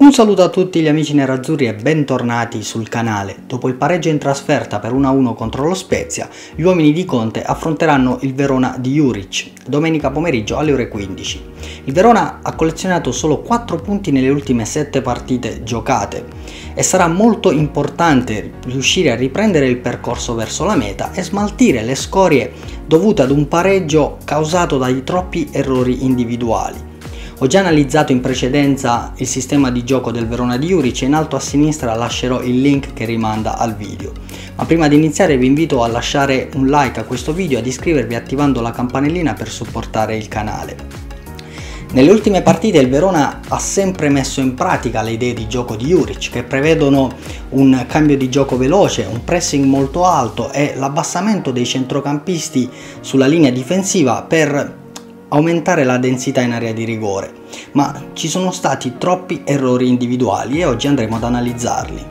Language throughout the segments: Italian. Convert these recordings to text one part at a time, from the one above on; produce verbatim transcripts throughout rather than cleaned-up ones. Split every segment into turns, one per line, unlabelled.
Un saluto a tutti gli amici nerazzurri e bentornati sul canale. Dopo il pareggio in trasferta per uno a uno contro lo Spezia, gli uomini di Conte affronteranno il Verona di Juric domenica pomeriggio alle ore quindici. Il Verona ha collezionato solo quattro punti nelle ultime sette partite giocate e sarà molto importante riuscire a riprendere il percorso verso la meta e smaltire le scorie dovute ad un pareggio causato dai troppi errori individuali. Ho già analizzato in precedenza il sistema di gioco del Verona di Juric e in alto a sinistra lascerò il link che rimanda al video. Ma prima di iniziare vi invito a lasciare un like a questo video e ad iscrivervi attivando la campanellina per supportare il canale. Nelle ultime partite il Verona ha sempre messo in pratica le idee di gioco di Juric, che prevedono un cambio di gioco veloce, un pressing molto alto e l'abbassamento dei centrocampisti sulla linea difensiva per aumentare la densità in area di rigore, ma ci sono stati troppi errori individuali e oggi andremo ad analizzarli.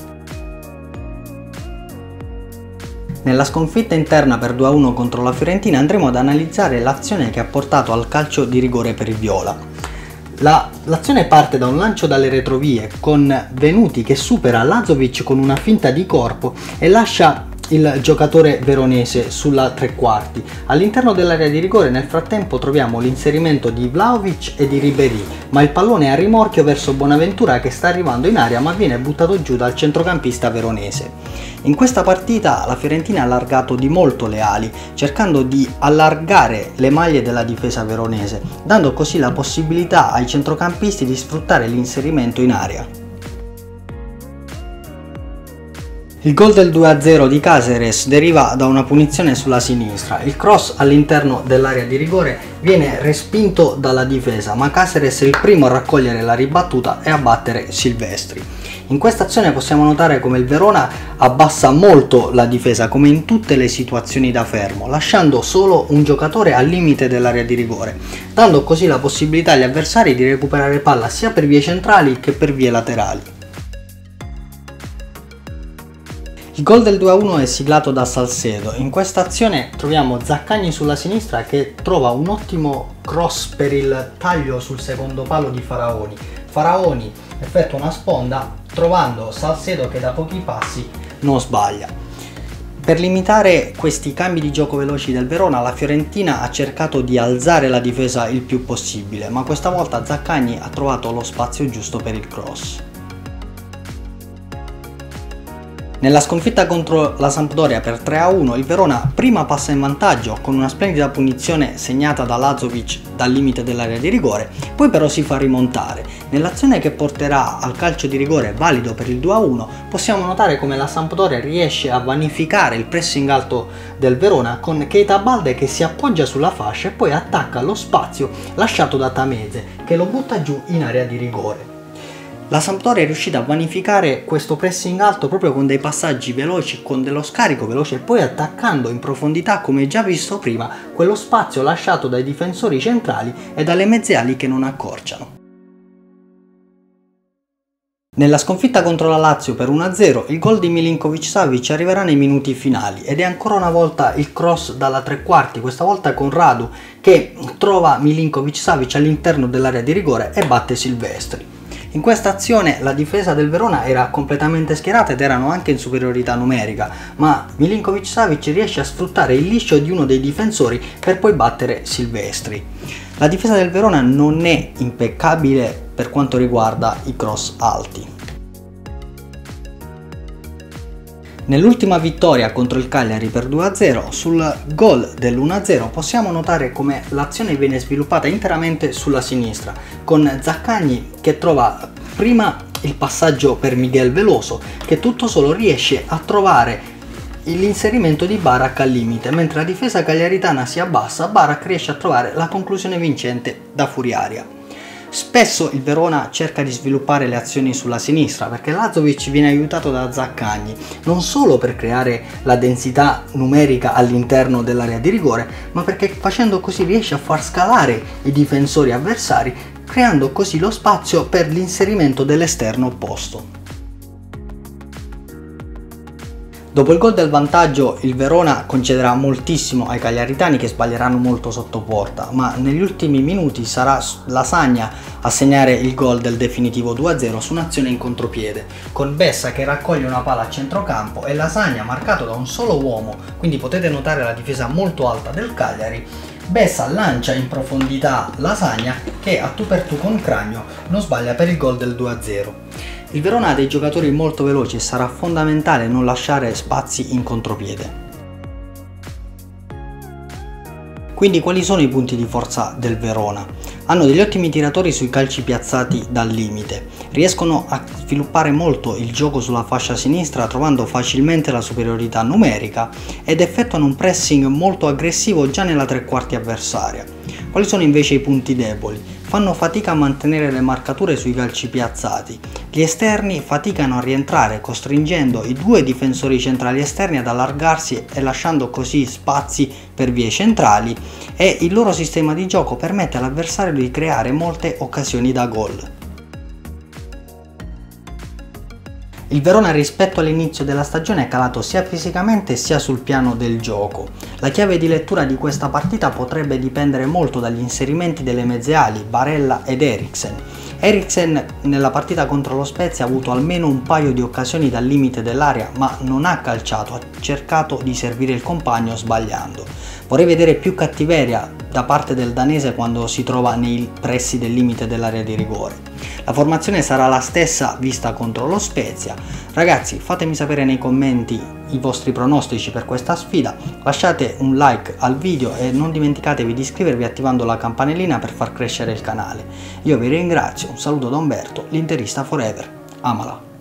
Nella sconfitta interna per due a uno contro la Fiorentina andremo ad analizzare l'azione che ha portato al calcio di rigore per il Viola. La, l'azione parte da un lancio dalle retrovie con Venuti che supera Lazovic con una finta di corpo e lascia il giocatore veronese sulla tre quarti. All'interno dell'area di rigore nel frattempo troviamo l'inserimento di Vlahovic e di Ribéry, ma il pallone è a rimorchio verso Bonaventura che sta arrivando in area ma viene buttato giù dal centrocampista veronese. In questa partita la Fiorentina ha allargato di molto le ali, cercando di allargare le maglie della difesa veronese, dando così la possibilità ai centrocampisti di sfruttare l'inserimento in area. Il gol del due a zero di Cáceres deriva da una punizione sulla sinistra. Il cross all'interno dell'area di rigore viene respinto dalla difesa, ma Cáceres è il primo a raccogliere la ribattuta e a battere Silvestri. In questa azione possiamo notare come il Verona abbassa molto la difesa, come in tutte le situazioni da fermo, lasciando solo un giocatore al limite dell'area di rigore, dando così la possibilità agli avversari di recuperare palla sia per vie centrali che per vie laterali. Il gol del due a uno è siglato da Salcedo. In questa azione troviamo Zaccagni sulla sinistra che trova un ottimo cross per il taglio sul secondo palo di Faraoni. Faraoni effettua una sponda trovando Salcedo che da pochi passi non sbaglia. Per limitare questi cambi di gioco veloci del Verona, la Fiorentina ha cercato di alzare la difesa il più possibile, ma questa volta Zaccagni ha trovato lo spazio giusto per il cross. Nella sconfitta contro la Sampdoria per tre a uno il Verona prima passa in vantaggio con una splendida punizione segnata da Lazovic dal limite dell'area di rigore, poi però si fa rimontare. Nell'azione che porterà al calcio di rigore valido per il due a uno possiamo notare come la Sampdoria riesce a vanificare il pressing alto del Verona con Keita Balde che si appoggia sulla fascia e poi attacca lo spazio lasciato da Tameze che lo butta giù in area di rigore. La Sampdoria è riuscita a vanificare questo pressing alto proprio con dei passaggi veloci, con dello scarico veloce e poi attaccando in profondità, come già visto prima, quello spazio lasciato dai difensori centrali e dalle mezze ali che non accorciano. Nella sconfitta contro la Lazio per uno a zero il gol di Milinkovic-Savic arriverà nei minuti finali ed è ancora una volta il cross dalla tre quarti, questa volta con Radu che trova Milinkovic-Savic all'interno dell'area di rigore e batte Silvestri. In questa azione la difesa del Verona era completamente schierata ed erano anche in superiorità numerica, ma Milinkovic-Savic riesce a sfruttare il liscio di uno dei difensori per poi battere Silvestri. La difesa del Verona non è impeccabile per quanto riguarda i cross alti. Nell'ultima vittoria contro il Cagliari per due a zero, sul gol dell'uno a zero possiamo notare come l'azione viene sviluppata interamente sulla sinistra, con Zaccagni che trova prima il passaggio per Miguel Veloso, che tutto solo riesce a trovare l'inserimento di Barak al limite, mentre la difesa cagliaritana si abbassa, Barak riesce a trovare la conclusione vincente da fuori aria. Spesso il Verona cerca di sviluppare le azioni sulla sinistra perché Lazovic viene aiutato da Zaccagni, non solo per creare la densità numerica all'interno dell'area di rigore, ma perché facendo così riesce a far scalare i difensori avversari, creando così lo spazio per l'inserimento dell'esterno opposto. Dopo il gol del vantaggio il Verona concederà moltissimo ai cagliaritani, che sbaglieranno molto sotto porta, ma negli ultimi minuti sarà Lasagna a segnare il gol del definitivo due a zero su un'azione in contropiede, con Bessa che raccoglie una palla a centrocampo e Lasagna marcato da un solo uomo, quindi potete notare la difesa molto alta del Cagliari. Bessa lancia in profondità Lasagna che a tu per tu con Cragno non sbaglia per il gol del due a zero. Il Verona ha dei giocatori molto veloci e sarà fondamentale non lasciare spazi in contropiede. Quindi quali sono i punti di forza del Verona? Hanno degli ottimi tiratori sui calci piazzati dal limite, riescono a sviluppare molto il gioco sulla fascia sinistra trovando facilmente la superiorità numerica ed effettuano un pressing molto aggressivo già nella tre quarti avversaria. Quali sono invece i punti deboli? Fanno fatica a mantenere le marcature sui calci piazzati, gli esterni faticano a rientrare costringendo i due difensori centrali esterni ad allargarsi e lasciando così spazi per vie centrali, e il loro sistema di gioco permette all'avversario di creare molte occasioni da gol. Il Verona rispetto all'inizio della stagione è calato sia fisicamente sia sul piano del gioco. La chiave di lettura di questa partita potrebbe dipendere molto dagli inserimenti delle mezze ali Barella ed Eriksen. Eriksen nella partita contro lo Spezia ha avuto almeno un paio di occasioni dal limite dell'area ma non ha calciato, ha cercato di servire il compagno sbagliando. Vorrei vedere più cattiveria da parte del danese quando si trova nei pressi del limite dell'area di rigore. La formazione sarà la stessa vista contro lo Spezia. Ragazzi, fatemi sapere nei commenti i vostri pronostici per questa sfida, lasciate un like al video e non dimenticatevi di iscrivervi attivando la campanellina per far crescere il canale. Io vi ringrazio, un saluto da Umberto, l'interista forever, amala!